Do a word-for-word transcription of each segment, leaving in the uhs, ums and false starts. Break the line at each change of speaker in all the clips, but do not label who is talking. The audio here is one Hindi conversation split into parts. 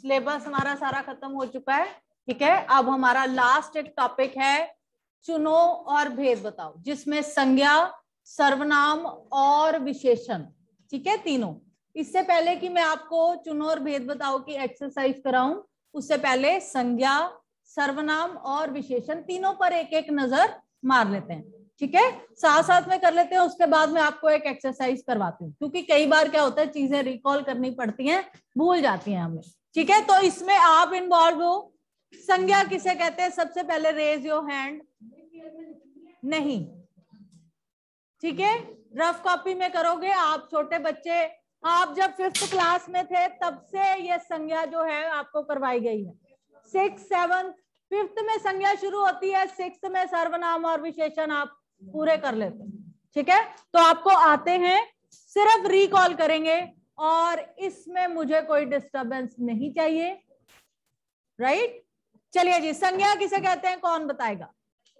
सिलेबस हमारा सारा खत्म हो चुका है, ठीक है। अब हमारा लास्ट एक टॉपिक है चुनो और भेद बताओ, जिसमें संज्ञा, सर्वनाम और विशेषण, ठीक है, तीनों। इससे पहले कि मैं आपको चुनो और भेद बताओ की एक्सरसाइज कराऊं, उससे पहले संज्ञा, सर्वनाम और विशेषण तीनों पर एक एक नजर मार लेते हैं, ठीक है। साथ साथ में कर लेते हैं, उसके बाद में आपको एक एक्सरसाइज करवाती हूँ, क्योंकि कई बार क्या होता है चीजें रिकॉल करनी पड़ती हैं, भूल जाती हैं हमें, ठीक है। तो इसमें आप इन्वॉल्व हो। संज्ञा किसे कहते हैं? सबसे पहले रेज योर हैंड। नहीं, ठीक है, रफ कॉपी में करोगे आप। छोटे बच्चे, आप जब फिफ्थ क्लास में थे तब से ये संज्ञा जो है आपको करवाई गई है। सिक्स सेवन फिफ्थ में संज्ञा शुरू होती है, सिक्स में सर्वनाम और विशेषण आप पूरे कर लेते हैं, ठीक है। तो आपको आते हैं, सिर्फ रिकॉल करेंगे, और इसमें मुझे कोई डिस्टरबेंस नहीं चाहिए, राइट। चलिए जी, संज्ञा किसे कहते हैं, कौन बताएगा?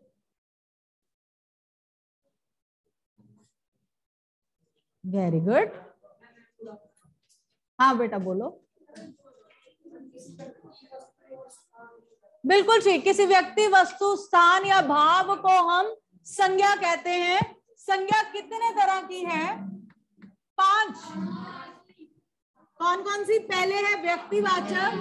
वेरी गुड, हाँ बेटा बोलो। बिल्कुल ठीक, किसी व्यक्ति, वस्तु, स्थान या भाव को हम संज्ञा कहते हैं। संज्ञा कितने तरह की है? पांच। कौन कौन सी? पहले है व्यक्तिवाचक,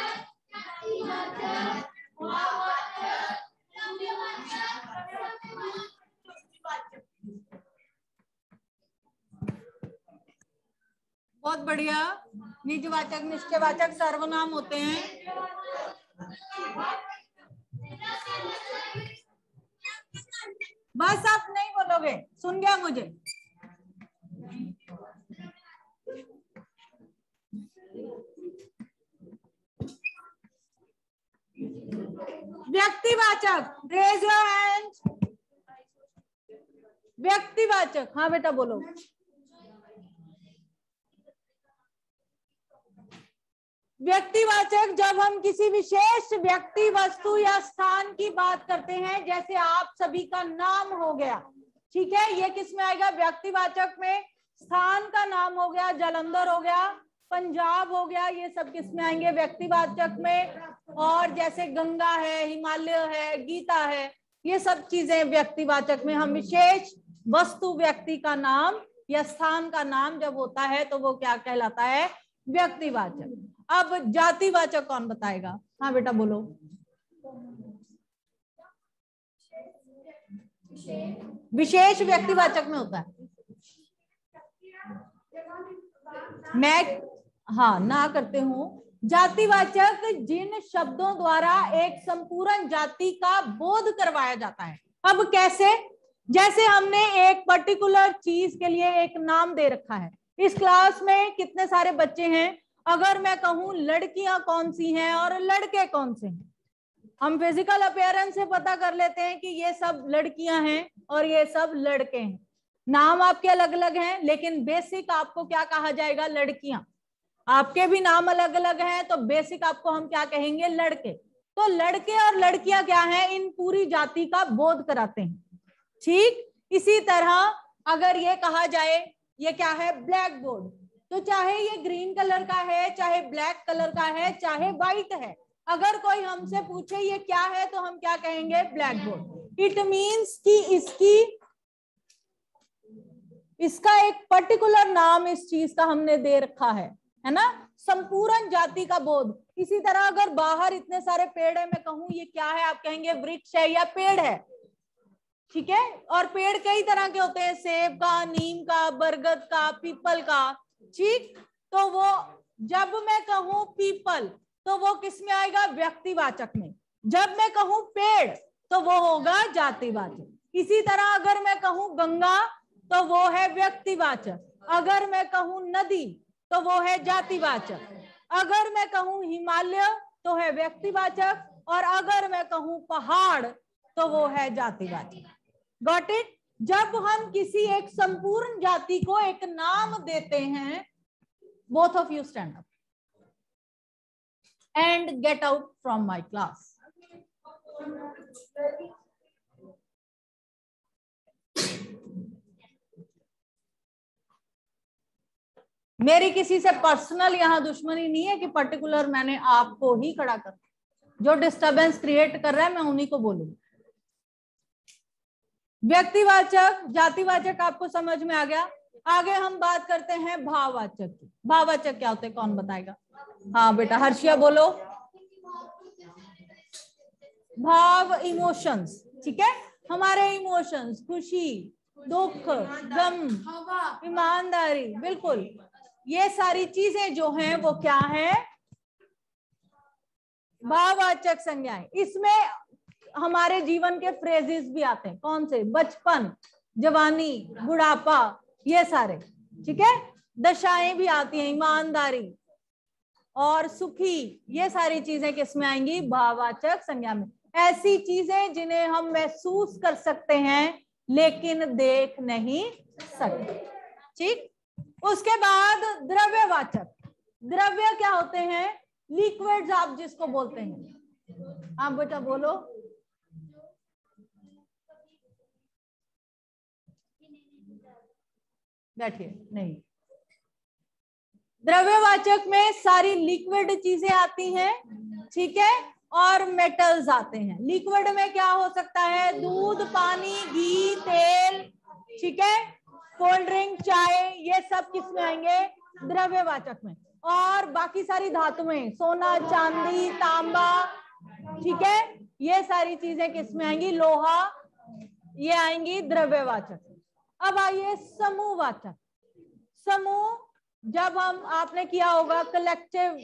बहुत बढ़िया, निजवाचक, निश्चयवाचक, सर्वनाम होते हैं। बस आप नहीं बोलोगे, सुन गया मुझे। व्यक्तिवाचक, रेज योर हैंड। व्यक्तिवाचक, हाँ बेटा बोलो। व्यक्तिवाचक जब हम किसी विशेष व्यक्ति, वस्तु या स्थान की बात करते हैं, जैसे आप सभी का नाम हो गया, ठीक है, ये किस में आएगा? व्यक्तिवाचक में। स्थान का नाम हो गया, जालंधर हो गया, पंजाब हो गया, ये सब किस में आएंगे? व्यक्तिवाचक में। और जैसे गंगा है, हिमालय है, गीता है, ये सब चीजें व्यक्तिवाचक में। हम विशेष वस्तु, व्यक्ति का नाम या स्थान का नाम जब होता है तो वो क्या कहलाता है? व्यक्तिवाचक। अब जातिवाचक कौन बताएगा? हाँ बेटा बोलो। विशेष व्यक्तिवाचक में होता है। मैं हाँ ना करते हूं। जातिवाचक जिन शब्दों द्वारा एक संपूर्ण जाति का बोध करवाया जाता है। अब कैसे? जैसे हमने एक पर्टिकुलर चीज के लिए एक नाम दे रखा है। इस क्लास में कितने सारे बच्चे हैं? अगर मैं कहूं लड़कियां कौन सी हैं और लड़के कौन से हैं, हम फिजिकल अपीयरेंस से पता कर लेते हैं कि ये सब लड़कियां हैं और ये सब लड़के हैं। नाम आपके अलग अलग हैं, लेकिन बेसिक आपको क्या कहा जाएगा? लड़कियां। आपके भी नाम अलग अलग हैं, तो बेसिक आपको हम क्या कहेंगे? लड़के। तो लड़के और लड़कियां क्या हैं? इन पूरी जाति का बोध कराते हैं, ठीक। इसी तरह अगर ये कहा जाए ये क्या है? ब्लैक बोर्ड, तो चाहे ये ग्रीन कलर का है, चाहे ब्लैक कलर का है, चाहे व्हाइट है, अगर कोई हमसे पूछे ये क्या है तो हम क्या कहेंगे? Black board. इट मीन्स कि इसकी इसका एक पर्टिकुलर नाम इस चीज का हमने दे रखा है, है ना, संपूर्ण जाति का बोध। इसी तरह अगर बाहर इतने सारे पेड़ है, मैं कहूं ये क्या है, आप कहेंगे वृक्ष है या पेड़ है, ठीक है। और पेड़ कई तरह के होते हैं, सेब का, नीम का, बरगद का, पीपल का, ठीक। तो वो जब मैं कहूं पीपल तो वो किस में आएगा? व्यक्तिवाचक में। जब मैं कहूं पेड़ तो वो होगा जातिवाचक। इसी तरह अगर मैं कहूं गंगा तो वो है व्यक्तिवाचक। अगर मैं कहूं नदी तो वो है जातिवाचक। अगर मैं कहूं हिमालय तो है व्यक्तिवाचक, और अगर मैं कहूं पहाड़ तो वो है जातिवाचक। Got it? जब हम किसी एक संपूर्ण जाति को एक नाम देते हैं, both of you stand up and get out from my class. मेरी किसी से पर्सनल यहाँ दुश्मनी नहीं है कि पर्टिकुलर मैंने आपको ही खड़ा कर, जो डिस्टरबेंस क्रिएट कर रहा है मैं उन्हीं को बोलूंगी। व्यक्तिवाचक, जातिवाचक आपको समझ में आ गया। आगे हम बात करते हैं भाववाचक की। भाववाचक क्या होते हैं, कौन बताएगा? हाँ बेटा हर्षिया बोलो। भाव, इमोशंस, ठीक है, हमारे इमोशंस, खुशी, दुख, गम, ईमानदारी, बिल्कुल, ये सारी चीजें जो हैं वो क्या है? भाववाचक संज्ञाएं। इसमें हमारे जीवन के फ्रेजेस भी आते हैं। कौन से? बचपन, जवानी, बुढ़ापा, ये सारे, ठीक है। दशाएं भी आती हैं, ईमानदारी और सुखी, ये सारी चीजें किसमें आएंगी? भाववाचक संज्ञा में। ऐसी चीजें जिन्हें हम महसूस कर सकते हैं लेकिन देख नहीं सकते, ठीक। उसके बाद द्रव्यवाचक। द्रव्य क्या होते हैं? लिक्विड्स आप जिसको बोलते हैं। आप बेटा बोलो। बैठिए, नहीं, द्रव्यवाचक में सारी लिक्विड चीजें आती हैं, ठीक है, और मेटल्स आते हैं। लिक्विड में क्या हो सकता है? दूध, पानी, घी, तेल, ठीक है, कोल्ड ड्रिंक, चाय, ये सब किस में आएंगे? द्रव्यवाचक में। और बाकी सारी धातुएं, सोना, चांदी, तांबा, ठीक है, ये सारी चीजें किस में आएंगी? लोहा, ये आएंगी द्रव्यवाचक। अब आइए समूहवाचक। समूह, जब हम, आपने किया होगा कलेक्टिव,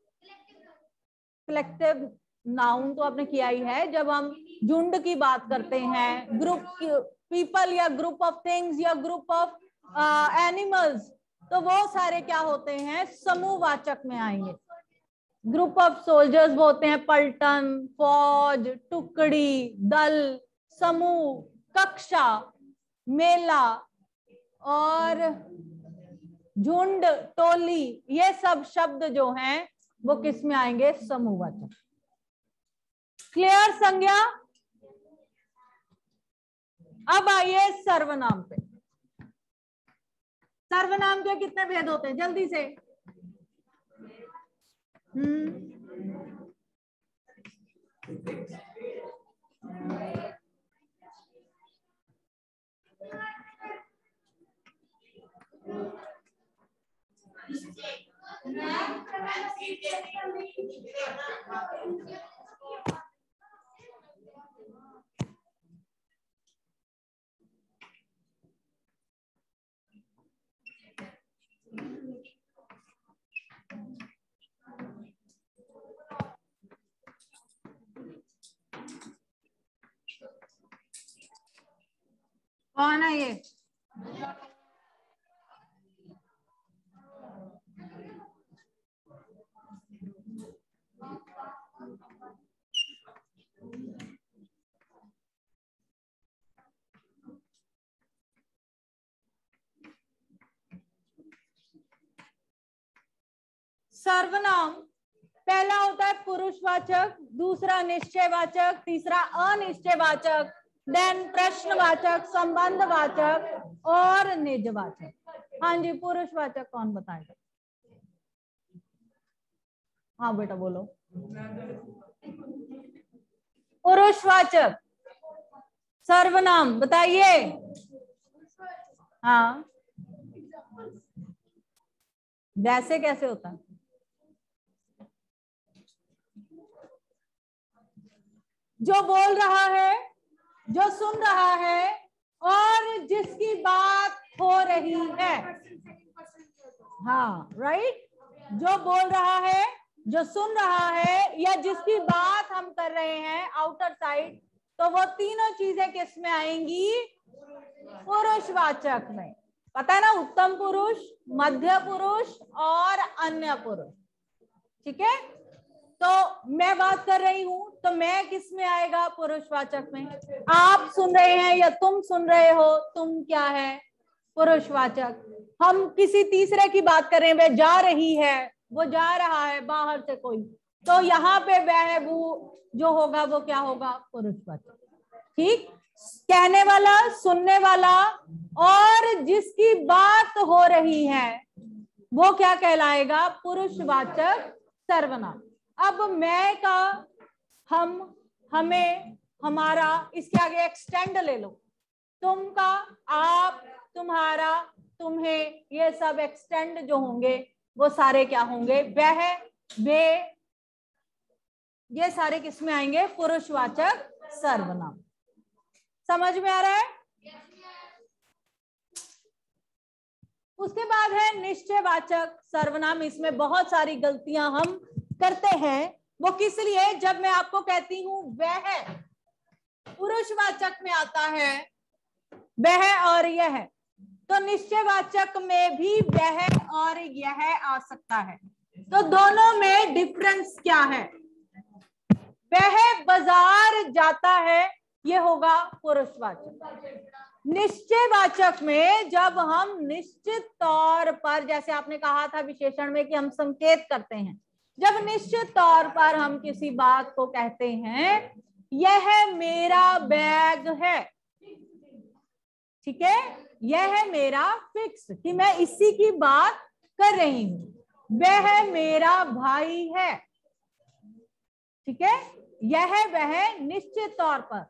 कलेक्टिव नाउन तो आपने किया ही है। जब हम झुंड की बात करते हैं, ग्रुप पीपल या ग्रुप ऑफ थिंग्स या ग्रुप ऑफ एनिमल्स, तो वो सारे क्या होते हैं? समूहवाचक में आएंगे। ग्रुप ऑफ सोल्जर्स होते हैं, पलटन, फौज, टुकड़ी, दल, समूह, कक्षा, मेला और झुंड, टोली, ये सब शब्द जो हैं वो किस में आएंगे? समूहवाचक। क्लियर संज्ञा? अब आइए सर्वनाम पे। सर्वनाम के कितने भेद होते हैं? जल्दी से। हम्म कौन है ये? सर्वनाम पहला होता है पुरुषवाचक, दूसरा निश्चयवाचक, तीसरा अनिश्चयवाचक, देन प्रश्नवाचक, संबंधवाचक और निजवाचक। हाँ जी, पुरुषवाचक कौन बताएगा? हाँ बेटा बोलो। पुरुषवाचक सर्वनाम बताइए। हाँ, वैसे कैसे होता है? जो बोल रहा है, जो सुन रहा है और जिसकी बात हो रही है। हाँ राइट, जो बोल रहा है, जो सुन रहा है या जिसकी बात हम कर रहे हैं आउटर साइड, तो वो तीनों चीजें किस में आएंगी? पुरुषवाचक में। पता है ना, उत्तम पुरुष, मध्य पुरुष और अन्य पुरुष, ठीक है। तो मैं बात कर रही हूं तो मैं किस में आएगा? पुरुषवाचक में। आप सुन रहे हैं या तुम सुन रहे हो, तुम क्या है? पुरुषवाचक। हम किसी तीसरे की बात कर रहे हैं, वह जा रही है, वो जा रहा है बाहर से कोई, तो यहाँ पे वह वो जो होगा वो क्या होगा? पुरुषवाचक, ठीक। कहने वाला, सुनने वाला और जिसकी बात हो रही है, वो क्या कहलाएगा? पुरुषवाचक सर्वनाम। अब मैं का, हम, हमें, हमारा, इसके आगे एक्सटेंड ले लो। तुम का, आप, तुम्हारा, तुम्हें, ये सब एक्सटेंड जो होंगे वो सारे क्या होंगे? वह, वे, ये सारे किस में आएंगे? पुरुषवाचक सर्वनाम। समझ में आ रहा है? उसके बाद है निश्चयवाचक सर्वनाम। इसमें बहुत सारी गलतियां हम करते हैं। वो किस लिए? जब मैं आपको कहती हूं वह पुरुषवाचक में आता है, वह और यह, तो निश्चयवाचक में भी वह और यह आ सकता है। तो दोनों में डिफरेंस क्या है? वह बाजार जाता है, ये होगा पुरुषवाचक। निश्चयवाचक में जब हम निश्चित तौर पर, जैसे आपने कहा था विशेषण में कि हम संकेत करते हैं, जब निश्चित तौर पर हम किसी बात को कहते हैं, यह मेरा बैग है, ठीक है, यह मेरा फिक्स, कि मैं इसी की बात कर रही हूं। वह मेरा भाई है, ठीक है, यह वह निश्चित तौर पर,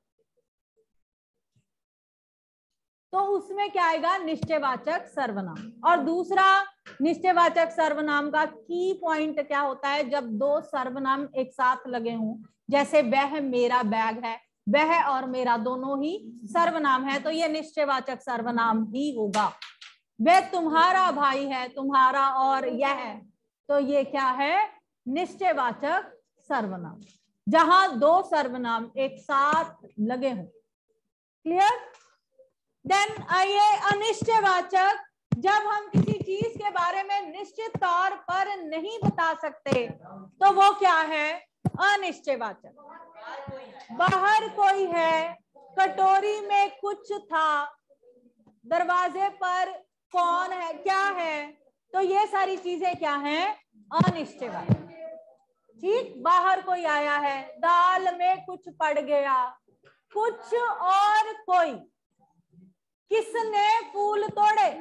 तो उसमें क्या आएगा? निश्चयवाचक सर्वनाम। और दूसरा निश्चयवाचक सर्वनाम का की पॉइंट क्या होता है? जब दो सर्वनाम एक साथ लगे हों, जैसे वह मेरा बैग है, वह और मेरा दोनों ही सर्वनाम है, तो यह निश्चयवाचक सर्वनाम ही होगा। वह तुम्हारा भाई है, तुम्हारा और यह, तो ये क्या है? निश्चयवाचक सर्वनाम, जहां दो सर्वनाम एक साथ लगे हों। क्लियर? देन आइए अनिश्चयवाचक। जब हम किसी चीज के बारे में निश्चित तौर पर नहीं बता सकते, तो वो क्या है? अनिश्चयवाचक। बाहर कोई है, कटोरी में कुछ था, दरवाजे पर कौन है, क्या है, तो ये सारी चीजें क्या हैं? अनिश्चयवाचक। ठीक, बाहर कोई आया है, दाल में कुछ पड़ गया, कुछ और कोई, किसने फूल तोड़े,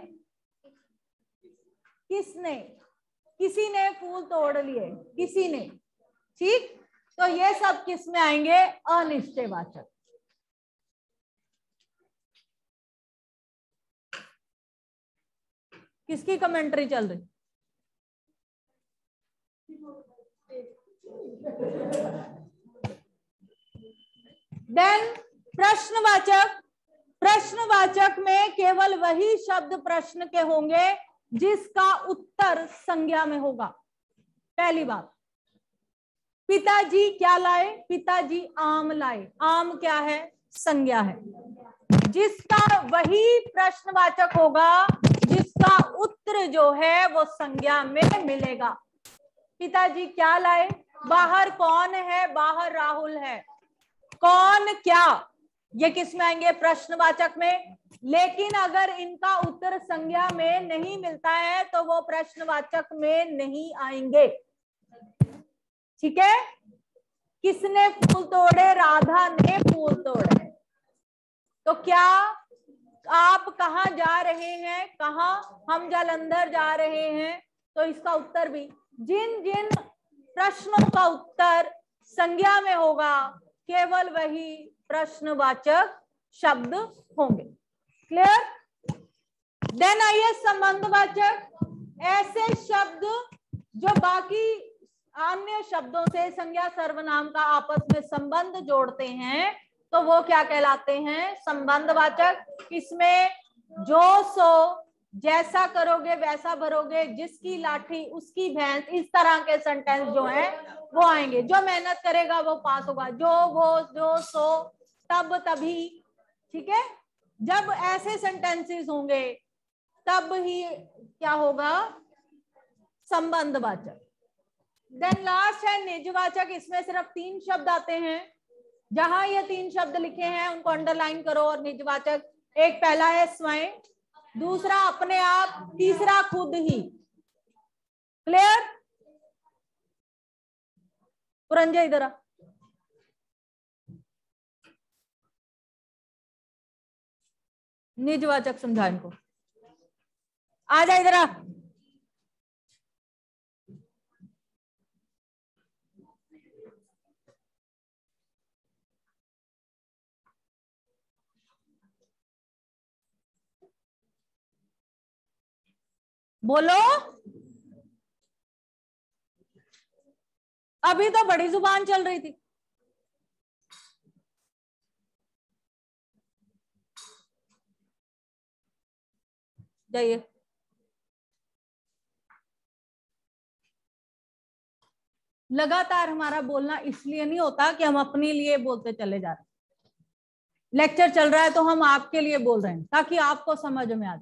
किसने, किसी ने फूल तोड़ लिए, किसी ने, ठीक, तो ये सब किस में आएंगे? अनिश्चयवाचक। किसकी कमेंट्री चल रही? देन प्रश्नवाचक। प्रश्नवाचक में केवल वही शब्द प्रश्न के होंगे जिसका उत्तर संज्ञा में होगा। पहली बात, पिताजी क्या लाए? पिताजी आम लाए। आम क्या है? संज्ञा है। जिसका वही प्रश्नवाचक होगा जिसका उत्तर जो है वो संज्ञा में मिलेगा। पिताजी क्या लाए? बाहर कौन है? बाहर राहुल है। कौन, क्या, ये किस में आएंगे? प्रश्नवाचक में। लेकिन अगर इनका उत्तर संज्ञा में नहीं मिलता है तो वो प्रश्नवाचक में नहीं आएंगे। ठीक है? किसने फूल तोड़े? राधा ने फूल तोड़े। तो क्या आप कहाँ जा रहे हैं? कहाँ? हम जालंधर जा रहे हैं। तो इसका उत्तर भी, जिन जिन प्रश्नों का उत्तर संज्ञा में होगा केवल वही प्रश्नवाचक शब्द होंगे। क्लियर? देन आइए संबंधवाचक। ऐसे शब्द जो बाकी अन्य शब्दों से संज्ञा सर्वनाम का आपस में संबंध जोड़ते हैं, तो वो क्या कहलाते हैं? संबंधवाचक। इसमें जो सो, जैसा करोगे वैसा भरोगे, जिसकी लाठी उसकी भैंस, इस तरह के सेंटेंस जो है वो आएंगे। जो मेहनत करेगा वो पास होगा, जो वो, जो सो, तब, तभी। ठीक है? जब ऐसे सेंटेंसेस होंगे तब ही क्या होगा? संबंधवाचक। देन लास्ट है निजवाचक। इसमें सिर्फ तीन शब्द आते हैं। जहां ये तीन शब्द लिखे हैं उनको अंडरलाइन करो। और निजवाचक, एक पहला है स्वयं, दूसरा अपने आप, तीसरा खुद ही। क्लियर? पुरंजय इधर आ। निजवाचक समझा इनको। आ जा इधर आ। बोलो, अभी तो बड़ी जुबान चल रही थी। जाइए, लगातार हमारा बोलना इसलिए नहीं होता कि हम अपने लिए बोलते चले जा रहे हैं। लेक्चर चल रहा है तो हम आपके लिए बोल रहे हैं ताकि आपको समझ में आ जाए।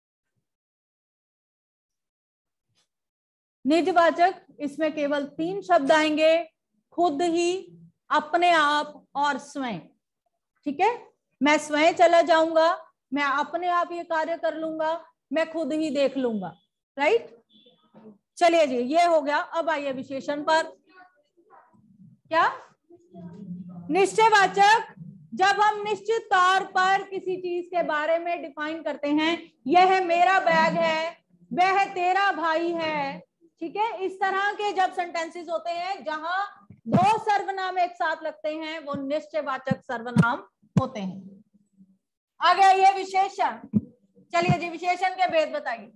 निजवाचक, इसमें केवल तीन शब्द आएंगे, खुद ही, अपने आप और स्वयं। ठीक है, मैं स्वयं चला जाऊंगा, मैं अपने आप ये कार्य कर लूंगा, मैं खुद ही देख लूंगा। राइट, चलिए जी, ये हो गया। अब आइए विशेषण पर। क्या निश्चयवाचक, जब हम निश्चित तौर पर किसी चीज के बारे में डिफाइन करते हैं, यह मेरा बैग है, वह तेरा भाई है। ठीक है, इस तरह के जब सेंटेंसेस होते हैं जहां दो सर्वनाम एक साथ लगते हैं, वो निश्चयवाचक सर्वनाम होते हैं। आ गया ये विशेषण। चलिए जी, विशेषण के भेद बताइए।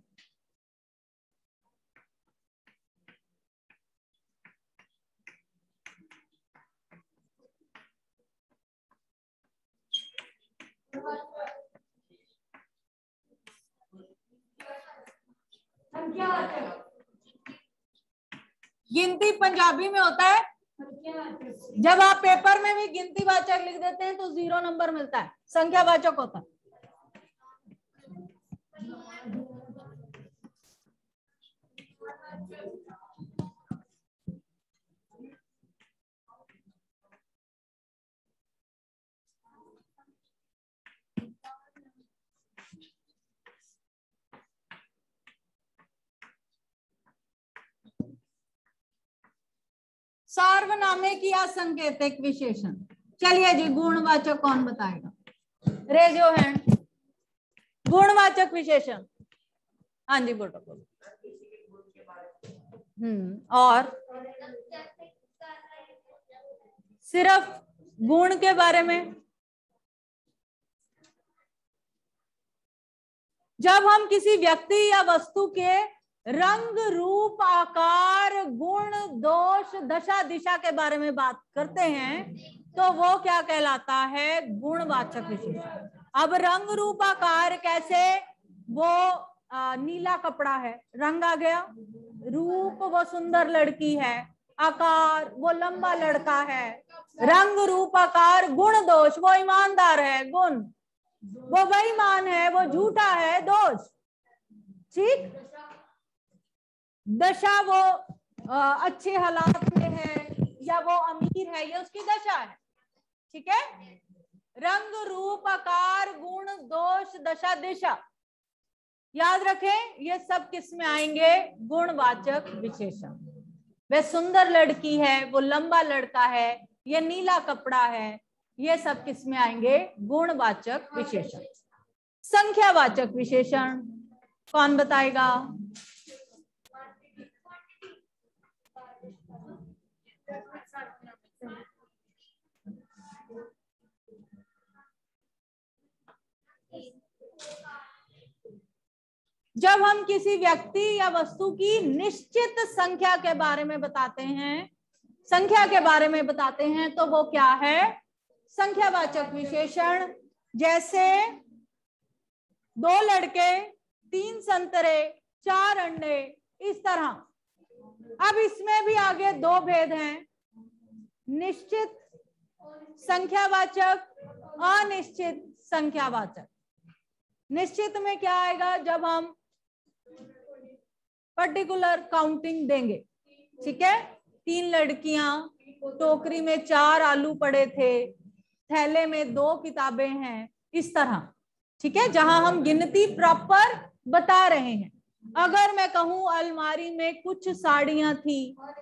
गिनती पंजाबी में होता है। जब आप पेपर में भी गिनती वाचक लिख देते हैं तो जीरो नंबर मिलता है, संख्यावाचक होता है। सार्वनामिक या संकेतिक विशेषण। चलिए जी, गुणवाचक कौन बताएगा? Raise your hand. गुणवाचक विशेषण, हाँ जी बोलो बोलो। हम्म और सिर्फ गुण के बारे में। जब हम किसी व्यक्ति या वस्तु के रंग, रूप, आकार, गुण, दोष, दशा, दिशा के बारे में बात करते हैं तो वो क्या कहलाता है? गुणवाचक विशेषण। अब रंग, रूप, आकार कैसे? वो आ, नीला कपड़ा है, रंग आ गया। रूप, वो सुंदर लड़की है। आकार, वो लंबा लड़का है। रंग, रूप, आकार। गुण, दोष, वो ईमानदार है। गुण, वो बेईमान है, वो झूठा है। दोष, ठीक। दशा, वो आ, अच्छे हालात में है या वो अमीर है, ये उसकी दशा है। ठीक है, रंग, रूप, आकार, गुण, दोष, दशा, दिशा, याद रखें ये सब किस में आएंगे? गुणवाचक विशेषण। वह सुंदर लड़की है, वो लंबा लड़का है, ये नीला कपड़ा है, ये सब किस में आएंगे? गुणवाचक विशेषण। संख्यावाचक विशेषण कौन बताएगा? जब हम किसी व्यक्ति या वस्तु की निश्चित संख्या के बारे में बताते हैं, संख्या के बारे में बताते हैं तो वो क्या है? संख्यावाचक विशेषण। जैसे दो लड़के, तीन संतरे, चार अंडे, इस तरह। अब इसमें भी आगे दो भेद हैं, निश्चित संख्यावाचक, अनिश्चित संख्यावाचक। निश्चित में क्या आएगा? जब हम पर्टिकुलर काउंटिंग देंगे। ठीक है, तीन लड़कियां, टोकरी में चार आलू पड़े थे, थैले में दो किताबें हैं, इस तरह। ठीक है, जहां हम गिनती प्रॉपर बता रहे हैं। अगर मैं कहूं अलमारी में कुछ साड़ियां थी,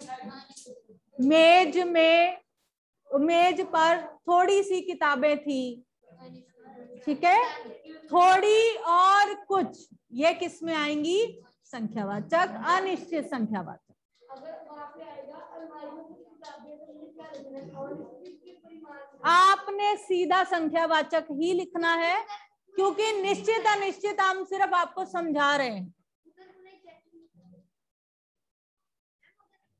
मेज में मेज पर थोड़ी सी किताबें थी, ठीक है, थोड़ी और कुछ, ये किस में आएंगी? संख्यावाचक, अनिश्चित संख्यावाचक। आपने सीधा संख्यावाचक ही लिखना है क्योंकि निश्चित अनिश्चित हम सिर्फ आपको समझा रहे हैं।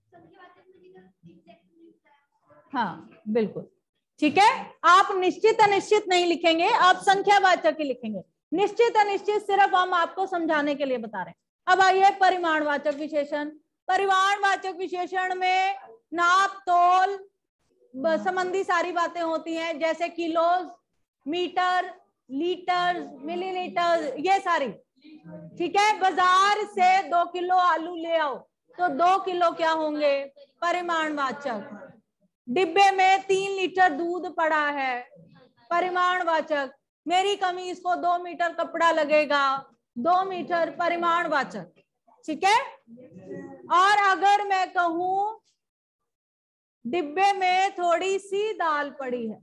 हाँ बिल्कुल ठीक है। आप निश्चित अनिश्चित नहीं लिखेंगे, आप संख्यावाचक ही लिखेंगे। निश्चित अनिश्चित सिर्फ हम आपको समझाने के लिए बता रहे हैं। अब आइए परिमाणवाचक विशेषण। परिमाणवाचक विशेषण में नाप तोल संबंधी सारी बातें होती हैं, जैसे किलोज, मीटर, लीटर, मिलीलीटर, ये सारी। ठीक है, बाजार से दो किलो आलू ले आओ तो दो किलो क्या होंगे, परिमाणवाचक। डिब्बे में तीन लीटर दूध पड़ा है, परिमाणवाचक। मेरी कमीज को दो मीटर कपड़ा लगेगा, दो मीटर, परिमाणवाचक। ठीक है। और अगर मैं कहूं डिब्बे में थोड़ी सी दाल पड़ी है,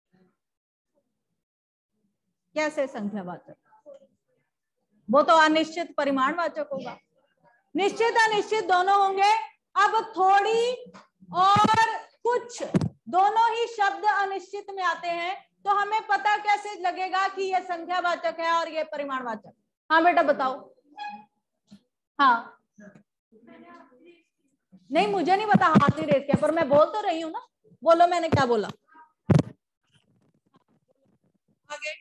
कैसे संख्यावाचक? वो तो अनिश्चित परिमाणवाचक होगा। निश्चित अनिश्चित दोनों होंगे। अब थोड़ी और कुछ दोनों ही शब्द अनिश्चित में आते हैं, तो हमें पता कैसे लगेगा कि ये संख्यावाचक है और ये परिमाणवाचक? हाँ बेटा बताओ। हाँ नहीं, मुझे नहीं पता हाथ ही रेस के, पर मैं बोल तो रही हूँ ना। बोलो मैंने क्या बोला आगे।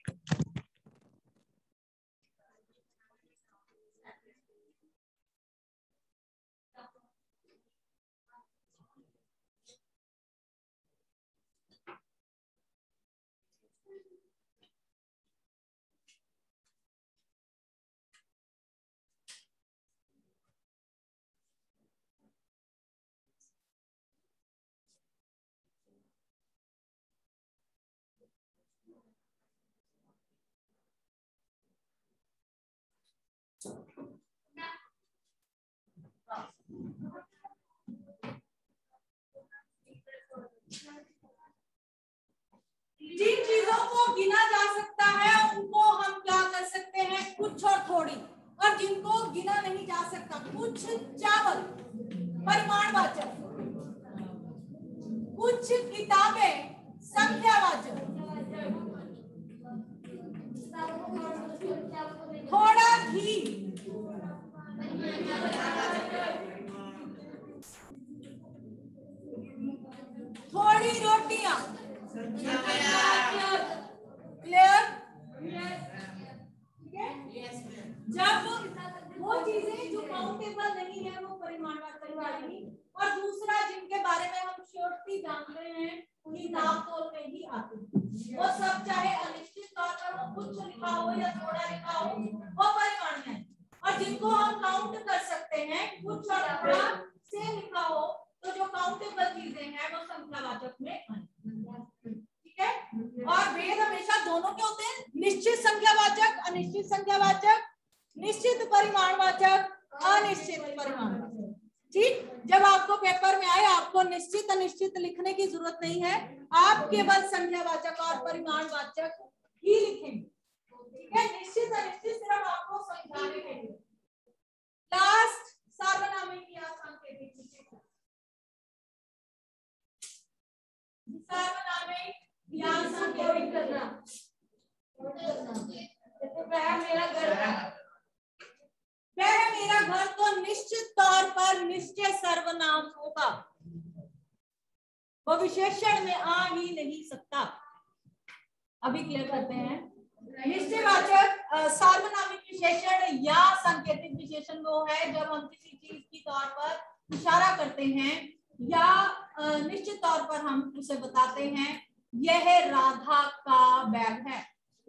जिन चीजों को गिना जा सकता है उनको हम क्या कर सकते हैं, कुछ और थोड़ी। और जिनको गिना नहीं जा सकता, कुछ चावल, परिमाणवाचक। कुछ किताबें, संख्यावाचक। थोड़ा घी, थोड़ी रोटियां, क्लियर? जब वो चीजें जो काउंटेबल नहीं है वो परिमाणवाचक वाली, और दूसरा जिनके बारे में हम श्योरिटी जानते हैं उन्हीं नाप तोल में ही आते हैं। वो सब चाहे अनिश्चित तौर पर वो कुछ लिखा हो या थोड़ा लिखा हो, वो परिमाण है। और जिनको हम काउंट कर सकते हैं, कुछ और थोड़ा से लिखा हो, तो जो काउंटेबल चीजें हैं वो संख्यावाचक में आएंगी। ठीक है। और भेद हमेशा दोनों के होते हैं, निश्चित संख्यावाचक, अनिश्चित संख्यावाचक, निश्चित परिमाणवाचक, अनिश्चित परिमाणवाचक। ठीक। जब आपको पेपर में आए, आपको निश्चित अनिश्चित लिखने की जरूरत नहीं है, आप केवल संख्यावाचक और परिमाणवाचक ही लिखेंगे। ठीक है। निश्चित अनिश्चित सिर्फ आपको समझाने के लिए। लास्ट सार्वनामिक या सांकेतिक विशेषण। सार्वनामिक या सांकेतिक करना। वह मेरा घर है, वह मेरा घर तो निश्चित तौर पर निश्चय सर्वनाम होगा, वो विशेषण में आ ही नहीं सकता। अभी क्लियर करते हैं। निश्चयवाचक सार्वनामिक विशेषण या सांकेतिक विशेषण वो है जब हम किसी चीज की तौर पर इशारा करते हैं या निश्चित तौर पर हम उसे बताते हैं, यह राधा का बैग है।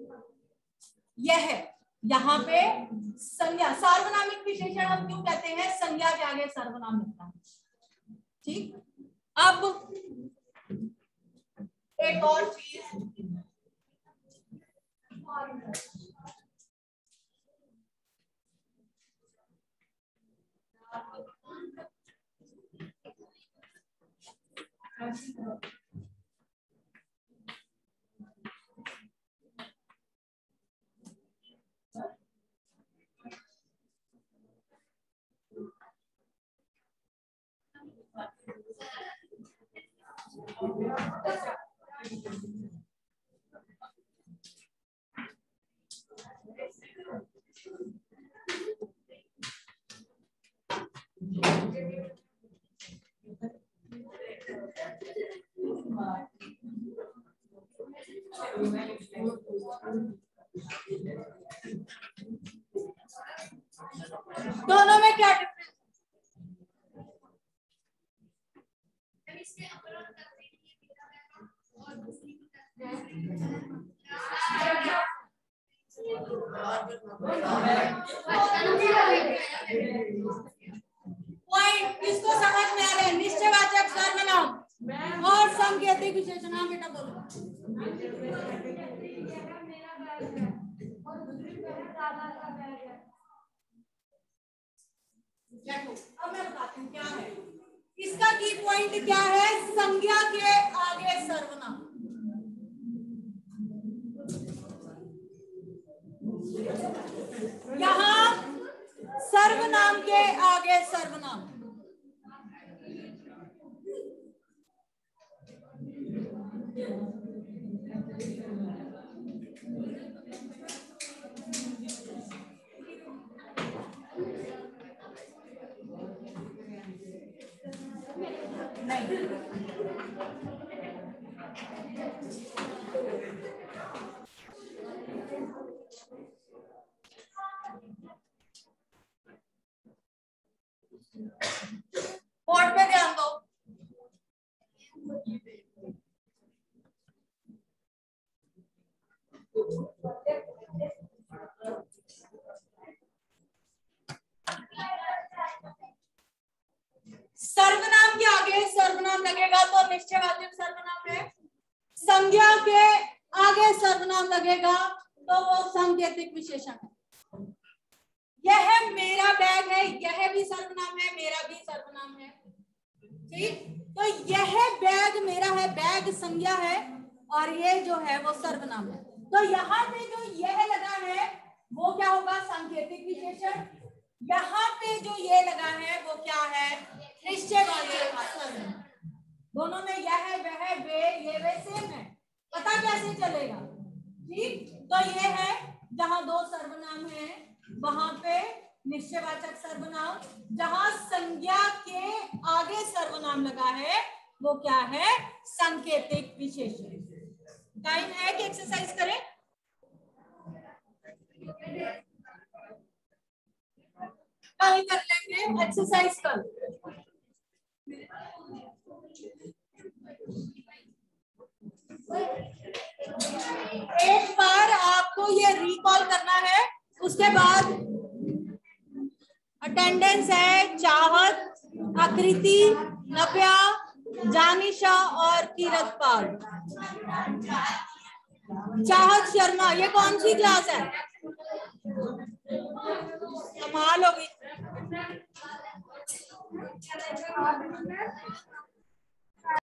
यह यहाँ पे संज्ञा, सार्वनामिक विशेषण हम क्यों कहते हैं, संज्ञा के आगे सर्वनाम लगता है। ठीक। अब एक और चीज,
पॉइंट किसको समझ में आ रहा है? निश्चयवाचक सर्वनाम और सांकेतिक विशेषण। हाँ बेटा बोलो। अब मैं बताती हूँ क्या है इसका की पॉइंट। क्या है? संज्ञा के आगे सर्वनाम। यहाँ सर्वनाम के आगे सर्वनाम। नहीं, बोर्ड पे ध्यान दो। सर्वनाम के आगे सर्वनाम लगेगा तो निश्चयवाचक सर्वनाम है। संज्ञा के आगे सर्वनाम लगेगा तो वो सांकेतिक विशेषण है। यह मेरा बैग है, यह भी सर्वनाम है, मेरा भी सर्वनाम है। ठीक, तो यह बैग मेरा है, बैग संज्ञा है और ये जो है वो सर्वनाम है। तो यहाँ पे जो यह लगा है वो क्या होगा? सांकेतिक विशेषण। यहाँ पे जो ये लगा है वो क्या है? निश्चयवाचक सर्वनाम। दोनों में यह वह वे ये वे सेम है। पता कैसे चलेगा? ठीक, तो ये है जहां दो सर्वनाम है वहां पे निश्चयवाचक सर्वनाम, जहां संज्ञा के आगे सर्वनाम लगा है वो क्या है? सांकेतिक विशेषण। टाइम है कि एक्सरसाइज करें? कल कर लेंगे एक्सरसाइज कल। एक बार आपको ये रिकॉल करना है, उसके बाद अटेंडेंस है चाहत, आकृति, नव्या, जानिशा और किरतपाल। चाहत शर्मा, ये कौन सी क्लास है? कमाल होगी।